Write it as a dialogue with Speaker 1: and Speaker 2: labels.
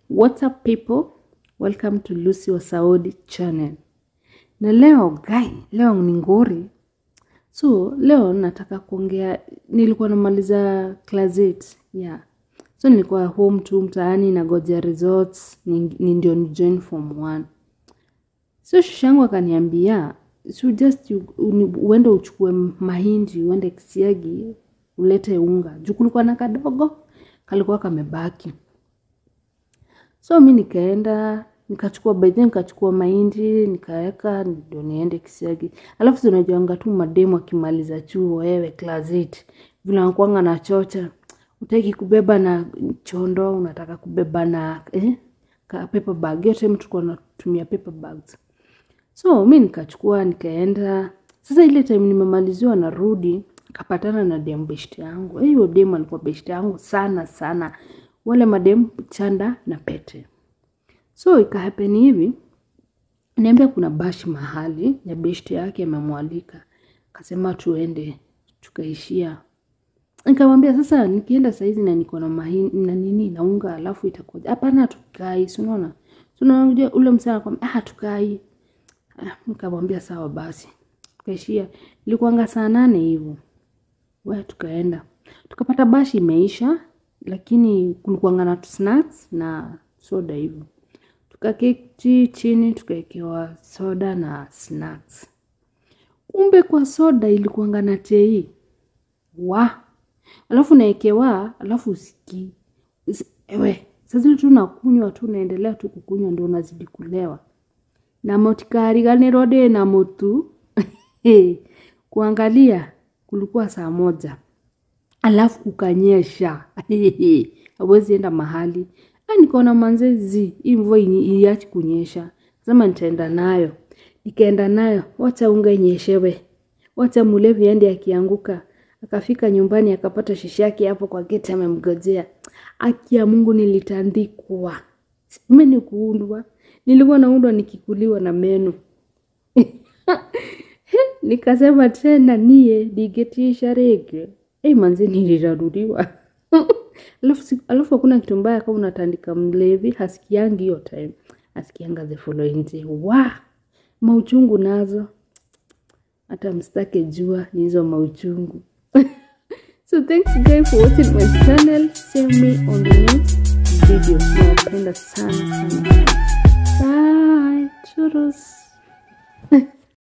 Speaker 1: What's up people? Welcome to Lucy Wasaodi channel. Na leo leo ni ngori. So leo nataka kuongea, nilikuwa namaliza class 8. Yeah. So nilikuwa home tu mtaani na ngojea results, ni ndio ni join form 1. So shangu akaniambia, so just uende uchukue mahindi, uende Kisiagi, ulete unga. Juu kulikuwa na kadogo, kalikuwa kamebaki. So mimi nikaenda, nikachukua mahindi, nikaweka ndio niende Kisiagi. Alafu tunajuanga tu mademo akimaliza chuo wewe class 8. Vile anakuanga na chocha. Utaki kubeba na chondo, unataka kubeba na paper bag. Yote mtu kwa natumia paper bags. So mimi nikachukua nikaenda. Sasa ile time nimemaliziwa narudi, kapatana na dem best yangu. Hiyo dem alikuwa best yangu sana. Wale madem chanda na pete. So ikahappen hivi, niambia kuna bashi mahali, ya beshte yake amemwalika. Akasema tuende, tukaishia. Nikamwambia sasa nikienda saizi na niko na mahindi na nini na unga alafu itakuja. Hapana tukai, si unaona? Tunaongea ule msana kwa tukai. Nikamwambia sawa basi. Tukaishia. Ilikuanga saa 8 hivyo. Wewe tukaenda. Tukapata bashi imeisha. Lakini kulikuwa na snacks na soda hivyo. Tukaketi chini tukaekewa soda na snacks. Kumbe kwa soda ilikuwa na tei. Alafu naekewa, alafu usiki. Sasa tunakunywa tu naendelea tu kukunywa ndio unazidi kulewa. Na motikari gani rode na motu. Kuangalia kulikuwa saa 1. Alafu kukanyesha. Hawezi enda mahali. Nikaona manzezi, hii mvua iliachi kunyesha. Sema nitaenda nayo. Nikaenda nayo, wacha unga inyeshewe. Wacha mulevi aende akianguka. Akafika nyumbani akapata shishi yake hapo kwa geti amemgojea. Haki ya Mungu nilitandikwa. Mimi kuundwa. Nilikuwa naundwa nikikuliwa na meno. Nikasema tena nigetisha rege. Manze nilirarudiwa. Alafu hakuna kitu mbaya kama unatandika mlevi, hasikiangi hiyo time. Hasikianga the following day. Mauchungu nazo. Hata msitake jua ni hizo mauchungu. So thanks guys for watching my channel. See me on the next video. Nawapenda sana. Bye. Churros.